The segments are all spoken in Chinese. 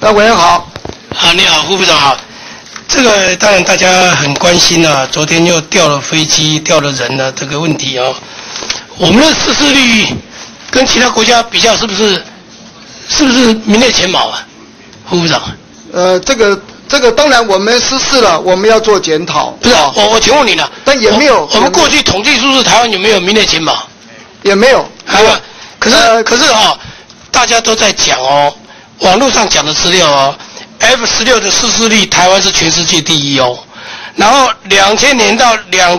委员好。 你好，副部长好。这个当然大家很关心啊，昨天又掉了飞机、掉了人的这个问题啊。我们的失事率跟其他国家比较，是不是名列前茅啊？副部长。 这个当然我们失事了，我们要做检讨。 不是，我请问你了， 但也没有。 我们过去统计数字，台湾有没有名列前茅？ 也没有。 可是大家都在讲哦，网络上讲的资料哦 ，F-16的失事率台湾是全世界第一哦。然后2000年到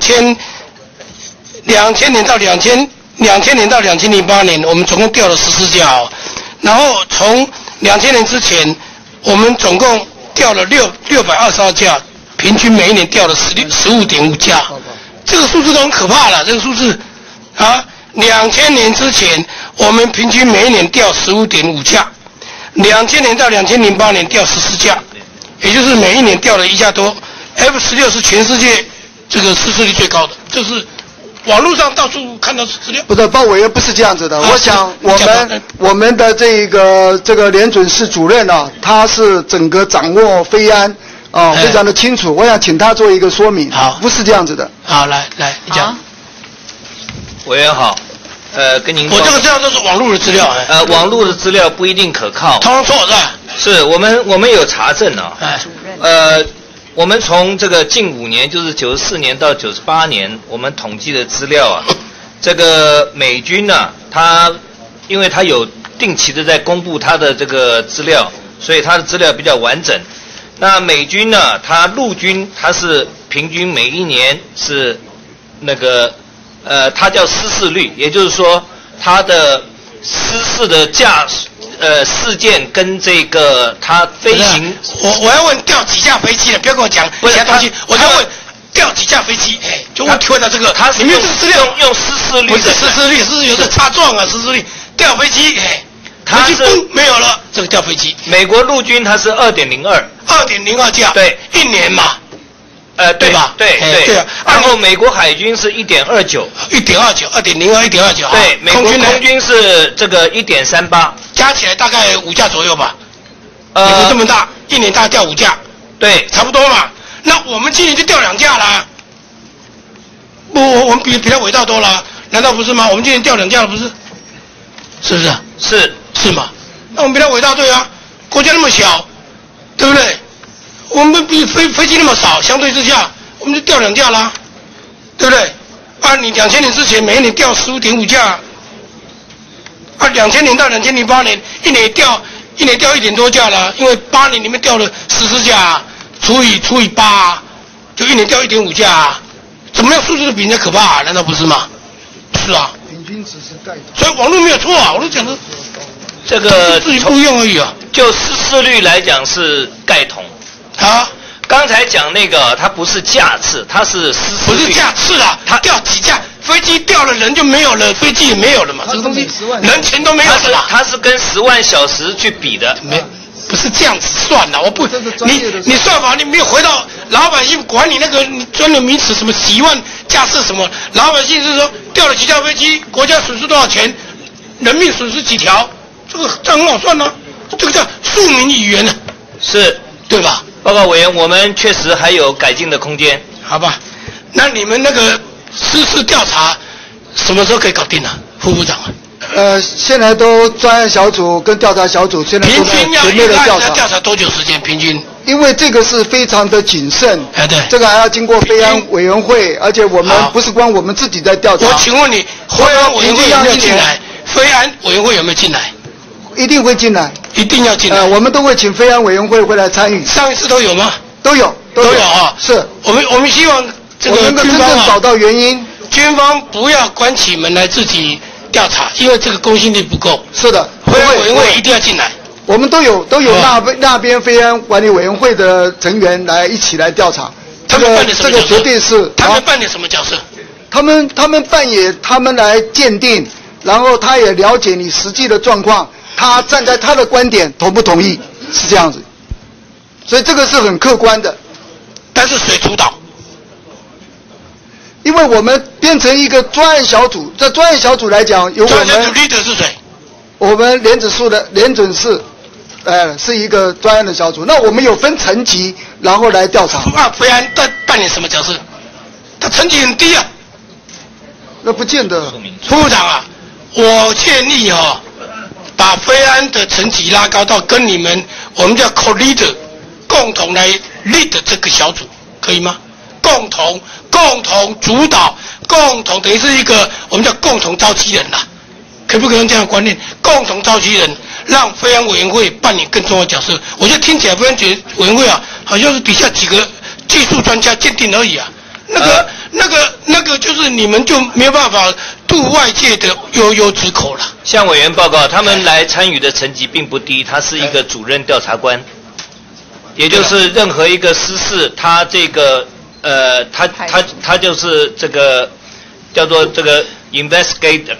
2008年，我们总共掉了14架哦。然后从2000年之前，我们总共掉了622架，平均每一年掉了15.5架，这个数字都很可怕了。这个数字啊，2000年之前我们平均每一年掉15.5架，2000年到2008年掉14架，也就是每一年掉了1架多。F-16是全世界这个失事率最高的，就是网络上到处看到资料。 不是，鲍委员不是这样子的。我想我们的这个联准室主任啊，他是整个掌握飞安非常的清楚。我想请他做一个说明。 好， 不是这样子的。 好，来你讲。 委员好，跟您。 我这个资料都是网络的资料。 网络的资料不一定可靠。 通通错是吧？ 是我们有查证啊。我们从这个近5年，就是94年到98年，我们统计的资料啊，这个美军呢，因为它有定期的在公布它的这个资料，所以它的资料比较完整。那美军呢，它陆军它是平均每一年是那个它叫失事率，也就是说它的失事的事件跟这个它飞行， 我要问掉几架飞机了，不要跟我讲其他东西，我就问掉几架飞机，就问到这个， 它是用失事率， 不是失事率，是有的擦撞啊，失事率掉飞机， 它是没有了，这个掉飞机。 美国陆军它是2.02 架， 对， 一年嘛， 对吧？对啊。 然后美国海军是1.29， 2.29， 对，美国空军是这个1.38， 加起来大概5架左右吧。美国这么大，一年大概掉5架， 对， 差不多嘛。那我们今年就掉2架啦。我们比他伟大多了，难道不是吗？我们今年掉2架了，不是？是不是？是嘛？那我们比他伟大对啊，国家那么小，对不对？我们比飞机那么少，相对之下，我们就掉2架啦，对不对？你2000年之前每一年掉15.5架，2000年到2008年一年掉1点多架了，因为8年里面掉了14架，除以8，就一年掉1.5架，怎么样数字都比人家可怕难道不是吗？是啊。 平均值是盖头。 所以网络没有错啊，我都讲的。 这个自己不用而已啊。 就失事率来讲是盖同。刚才讲那个，它不是架次，它是失事率。 不是架次啦，它掉几架飞机掉了，人就没有了，飞机也没有了嘛。这个东西人钱都没有了嘛。 它是跟10万小时去比的， 不是这样子算的。我不，你算法你没有回到老百姓管你那个专有名词什么几万架次什么，老百姓是说掉了几架飞机，国家损失多少钱，人命损失几条，这很好算呢。这个叫庶民语言呢， 是对吧？ 报告委员，我们确实还有改进的空间。 好吧，那你们那个失事调查什么时候可以搞定呢？副部长现在都专案小组跟调查小组现在都在全面的调查。 调查多久时间？平均？ 因为这个是非常的谨慎， 对， 这个还要经过飞安委员会，而且我们不是光我们自己在调查。 我请问你，飞安委员会有没有进来？飞安委员会有没有进来？ 一定会进来， 一定要进来。 我们都会请飞安委员会来参与。 上一次都有吗？ 都有啊。 是， 我们希望这个军方真正找到原因， 军方不要关起门来自己调查，因为这个公信力不够。 是的， 飞安委员会一定要进来。 我们都有那边飞安管理委员会的成员来一起来调查。 他们扮演什么角色？ 这个绝对是。 他们扮演什么角色？ 他们扮演他们来鉴定，然后他也了解你实际的状况。他站在他的观点同不同意是这样子，所以这个是很客观的。 但是谁主导？ 因为我们变成一个专案小组，在专案小组来讲，由我们专案小组 leader 是谁？ 我们联准室是一个专案的小组。那我们有分层级，然后来调查。 飞安扮演什么角色？他成绩很低啊。 那不见得。 副部长啊，我建议把飞安的层级拉高到跟你们我们叫 co-leader 共同来 lead 这个小组，可以吗？共同主导，共同等于是一个我们叫共同召集人啦，可不可以用这样的观念？共同召集人，让飞安委员会扮演更重要的角色。我觉得听起来飞安委员会啊，好像是底下几个技术专家鉴定而已啊。那个就是你们就没有办法度外界的悠之口了。 向委员报告，他们来参与的层级并不低，他是一个主任调查官，也就是任何一个私事，他这个他就是这个叫做这个 investigator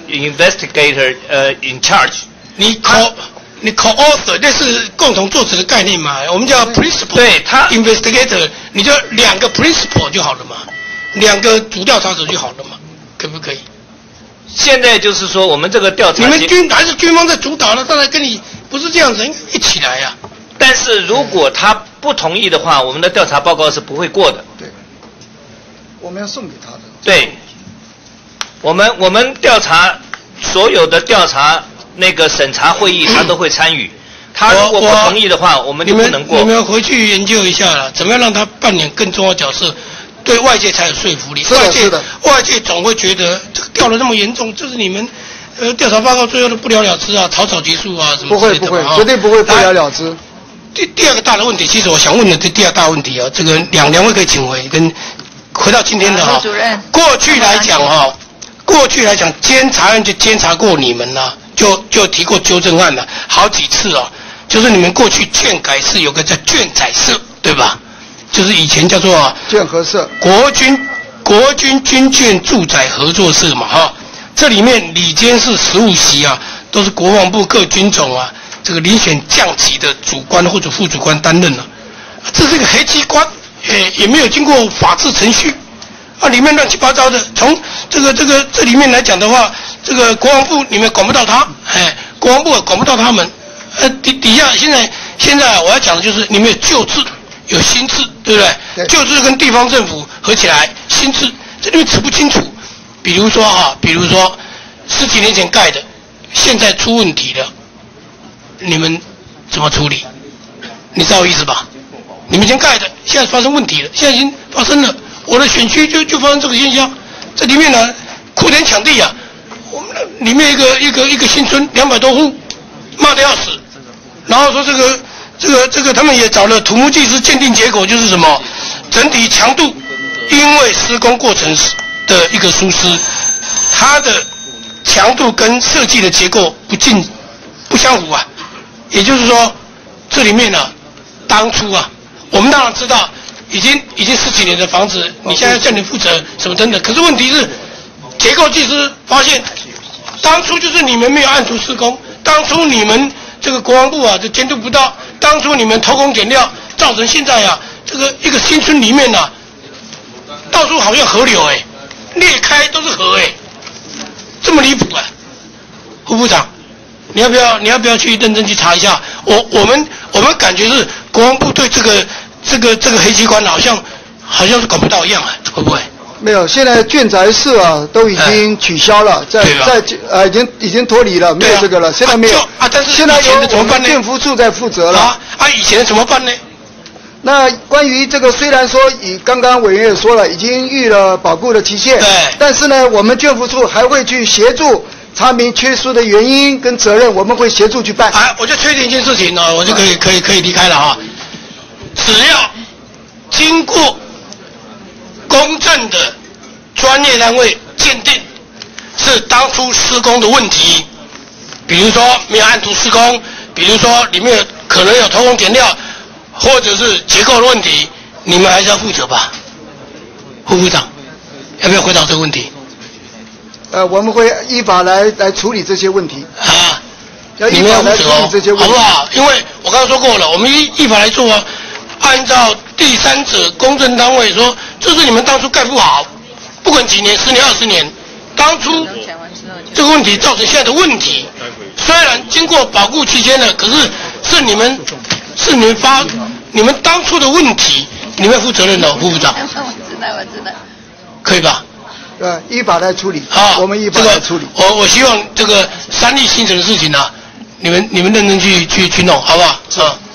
in charge。你 co-author 那是共同作词的概念嘛？我们叫 principal。对，他 investigator 你就2个 principal 就好了嘛，2个主调查者就好了嘛，可不可以？ 现在就是说，我们这个调查， 你们还是军方在主导了，当然跟你不是这样子，一起来呀。 但是如果他不同意的话，我们的调查报告是不会过的。 对，我们要送给他的。 对，我们调查所有的调查那个审查会议，他都会参与。他如果不同意的话，我们就不能过。 你们回去研究一下了，怎么样让他扮演更重要的角色？对外界才有说服力。外界总会觉得这个调得那么严重，就是你们调查报告最后都不了了之啊，草草结束啊什么之类的。 不会，绝对不会不了了之。 第二个大的问题，其实我想问的第二大问题啊，这个两位可以请回到今天的主任。 过去来讲监察院就监察过你们了，就提过纠正案了好几次啊，就是你们过去卷改是有个叫卷载社，对吧？就是以前叫做卷合社， 国军军眷住宅合作社嘛，这里面里监事15席啊，都是国防部各军种啊这个遴选降级的主官或者副主官担任了，这是一个黑机关，也没有经过法制程序啊，里面乱七八糟的。从这里面来讲的话，这个国防部你们管不到他，国防部也管不到他们，底下现在我要讲的就是你们有旧制。有新制，对不对？旧制跟地方政府合起来，新制这里面扯不清楚。比如说10几年前盖的，现在出问题了，你们怎么处理？你知道我意思吧？你们以前盖的，现在发生问题了，现在已经发生了，我的选区就发生这个现象。这里面呢，哭天抢地啊！我们里面一个新村200多户，骂得要死，然后说这个他们也找了土木技师鉴定结果，就是什么整体强度，因为施工过程的一个疏失，它的强度跟设计的结构不相符啊。也就是说，这里面呢，当初啊，我们当然知道已经10几年的房子，你现在叫你负责什么等等，可是问题是结构技师发现，当初就是你们没有按图施工，当初你们这个国防部啊就监督不到，当初你们偷工减料，造成现在啊这个一个新村里面啊，到处好像河流裂开都是河这么离谱啊！副部长，你要不要去认真去查一下？我们感觉是国防部对这个黑机关好像是管不到一样啊，会不会？ 没有，现在卷宅社啊都已经取消了，已经脱离了，没有这个了。现在没有但是现在由我们建福处在负责了。 以前的怎么办呢？ 那关于这个，虽然说刚刚委员也说了，已经逾了保固的期限， 对， 但是呢，我们建福处还会去协助查明缺失的原因跟责任，我们会协助去办。 我就确定一件事情我就可以离开了啊。只要经过公正的专业单位鉴定是当初施工的问题，比如说没有按图施工，比如说里面可能有偷工减料，或者是结构的问题，你们还是要负责吧？副部长，要不要回答这个问题？ 我们会依法来处理这些问题。 你们要负责好不好？因为我刚刚说过了，我们依法来做啊。按照第三者公证单位说，这是你们当初盖不好，不管几年，10年、20年，当初这个问题造成现在的问题。虽然经过保固期间了，可是这你们你们当初的问题，你们负责任的，副部长。 我知道。 可以吧？ 依法来处理。 好， 我们依法来处理。 我希望这个三立新城的事情啊，你们认真去弄，好不好？